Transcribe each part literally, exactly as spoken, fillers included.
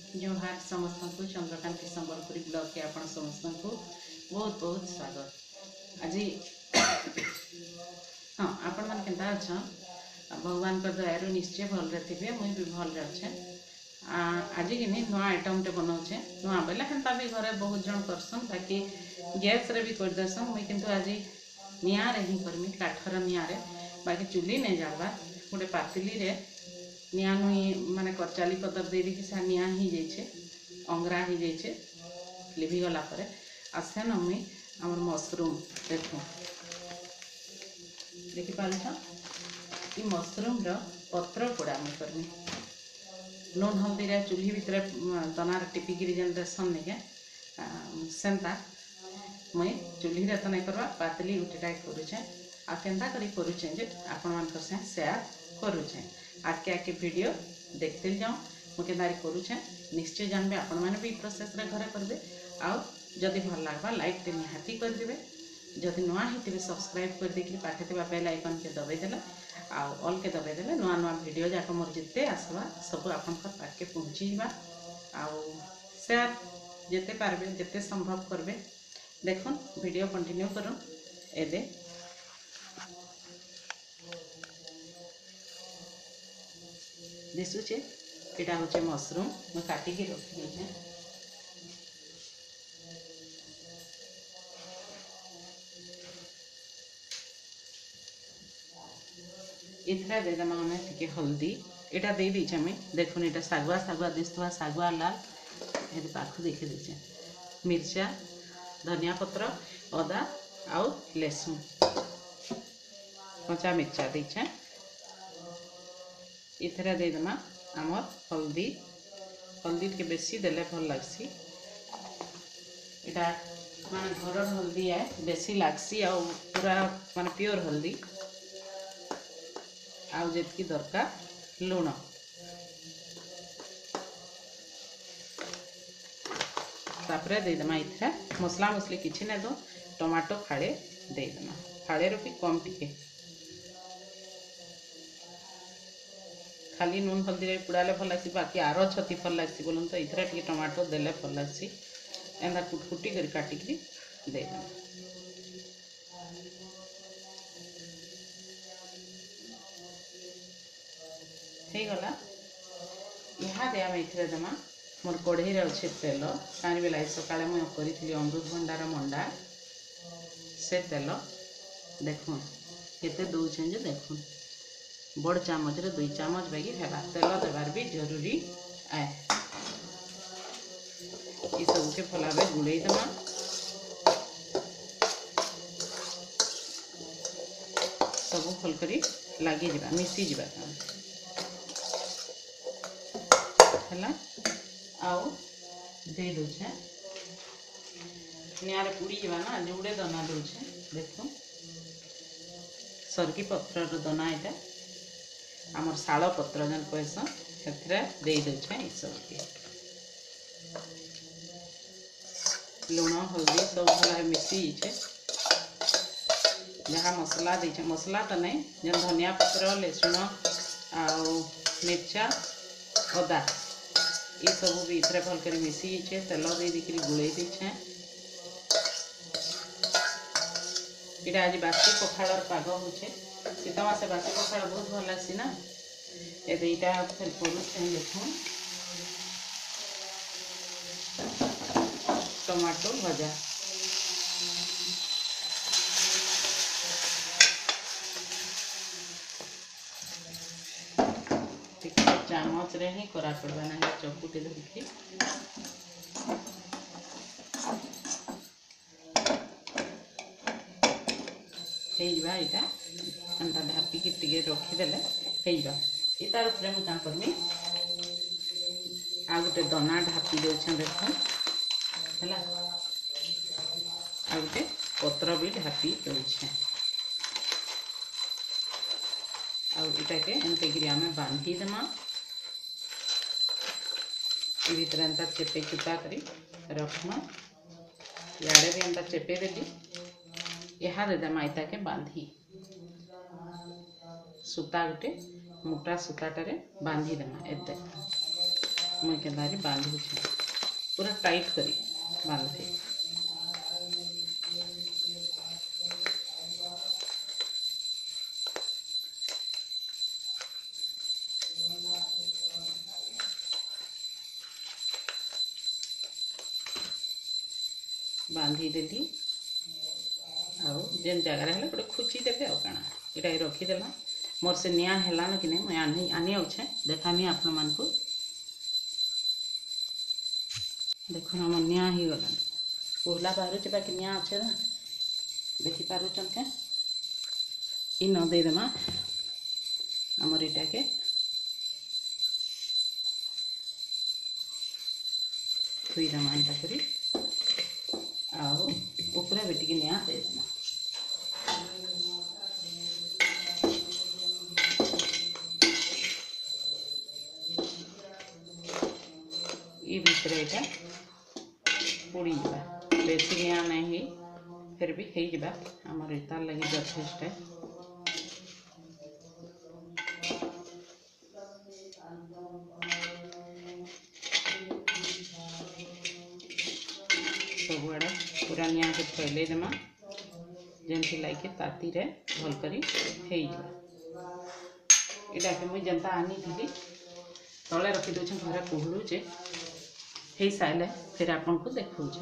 जोहार समस्त को चंद्रकांति संबलपुरी ब्लॉग के आपण समस्त को बहुत बहुत स्वागत। आज हाँ आपण मन केनता अच्छा भगवान का दयारू निश्चय भल थे मुई भी भल अच्छे। आज कि नुआ आइटम टे बनाऊे नुआ बेले हेन्ता भी घरे बहुत जन करसन बाकी गैस रे भी कर देसन मुई किंतु आज निआ रे ही करमी काठर निआ रे बाकी चुली नहीं जावा गोटे पातिली रे निआ नुई माने करचाली पतर दे दी से निआ ही जाइए अंगरा ही जाइए लिभि गला परे आसेन मुई आमर मशरूम देखो देखि पारछ ई मशरूम रो पत्र पोड़ा मुई करमी लून हल्दी रे चूल्ही भितर दनार टिपिकी जेन देसन निके सेंता मुई चूल्ही रे तो नहीं करवा पातली गुटेटा करूचे आ केंता करी करूचे जे आपण मानकर से शेयर करूचे आके आके वीडियो देखते जाओ मुझे नारी करुचे निश्चय जानबे आपण माने भी प्रोसेस रे घरे करबे आ जदि भल लागबा लाइक ते निहाती कर देबे जदि नुआ हितबे सब्सक्राइब कर देकि पाखे तेबा बेल आइकन के दबाई देला आ ऑल के दबाई देले नुआ नुआ वीडियो जाक मोर जिते आसबा सब आपन का पाखे पहुंची जीवा आ शेयर जेते पारबे जेते संभव करबे देखुन वीडियो कंटिन्यू करूँ एदे दिशुचे एटा होचे मशरूम मैं काटी के रखी है इथरा दे दमा मैं टिके हल्दी एटा दे दी छमे देखुन एटा सागवा सागवा दिसवा सागवा लाल एदे पाखु देखे देचे मिर्चा धनिया पत्र अदा आउ लहसुन कच्चा मिर्चा देछे इथरा दे दमा आमर हल्दी हल्दी के बेसी देले भल लागसी इटा माने घर हल्दी है बेसी लागसी आ पूरा माने प्योर हल्दी आउ जेतकी दरकार लूण तापरे दे दमा इथरा मसला मसली किछि नै दो टमाटो फाड़े दे दमा फाड़े रो भी कम टिके खाली नून हल्दी रे पुड़ाले भल लागसी बाकी आरो छती भल लागसी बोलन तो इथरा टिके टमाटो देले भल लागसी एंदा कुटकुटी कर काटी के दे दे हे गला यहाँ दे हम इथरा दमा मोर कढ़ई रे अच्छे तेल कानी बेला सकाळे मैं करी अमृतभंडार मंडा से तेल देखुन केते दउछन जे देखुन बड़ चामच रे दुई चामच बैगी हेबा तेल देवार भी जरूरी है ये सब के फलाबे गुड़े दमा सब फल करी लगी जावा मिसी जावा हला आउ दे दोछे नियारे पुड़ी जावा ना जुड़े दाना दोछे देखो सरकी पत्र दाना एटा आमर शाल पत्र जन कहसन से दे दे सब लुण हल्दी सब भल मिसी जहाँ मसला दे मसला तो नहीं जन धनिया पत्र लहसुन आ मिर्चा अदा ये सब भी इतरे भल कर मिसी तेल दे दी गुड़े देछे इटा आज बासी पखाड़ पाग हो शीत मासे बासी पखाड़ बहुत भल लसी ना ये दुईटा फिर करुँ देखो टमाटो भजा चामच रे ही करा पड़वा ना चकुटे धरिकी यहाँ एंता ढापी टे रखीदे तार उपरे मुझे करमी आ गोटे दाना ढापी दे देख है आ गोटे पत्र भी ढापी दे आटाके एमती आम बांधी देमा भीतर एंता चेपे चुपा कर रखमा इे भी एंता चेपे देली यहाँ देदेमा इताके बांधी सूता गोटे मोटा सूताटे बांधी देमा एते मुई केदारी बांधु पूरा टाइट करी बांधे। बांधी देली आउ जेन जगह है गोटे खुची देवे आउ काना इटा रखीदेला मोर से निया हेलान कि नहीं मुझे आनी आनी अच्छे देखानी आपण मान को देख आम निया ही गला कोहला बाहर बाकी निया अच्छे ना देखी पारुचन के इ न देदेमा आमर इटा के थुईदेमा इटा करी आउ ऊपर भी टिके निया देदेमा ये भितर यहाँ पोड़ी जा बेसी निया नहीं फिर भी हो जा आमर तार लगे यथेष्ट सबुआड़े पूरा निया के फैले देमा जमती लाइके ताती रे भल करी हे इटा के मुई जनता आनी थी तले रखी दे घरे कहलुचे हो सारे फिर आपन को देखौचे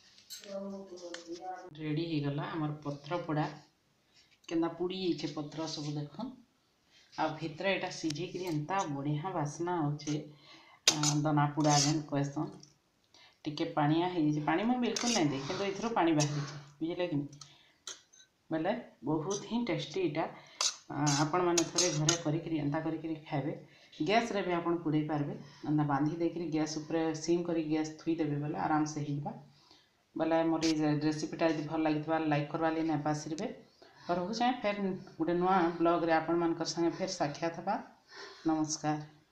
रेडी हो गला आमर पत्र पोड़ा केना पुड़ी जाइए पत्र सब देखन आ भितर एटा सिझिक एंता बढ़िया बास्ना होचे दना पोड़ा जेन कहसन टिके पानिया हो पानी मैं बिल्कुल नहीं दे कि इथर पानी बाहरी बुझे कि बोले बहुत ही टेस्टी इटा आपण मैंने थे घरे करी एंता करी खाइबे गैस रे भी आपन पुड़े पारबे एंता बांधी देकरी गैस ऊपर सिम करी गैस थुई देबे बोले आराम से हिजबा बोले मोर रेसिपीटा यदि भल लगी लाइक करवा लिए ना पासिरबे और हो जाए फिर गोटे नुआ ब्लॉग रे आपण मान संगे फिर साक्षात हबा। नमस्कार।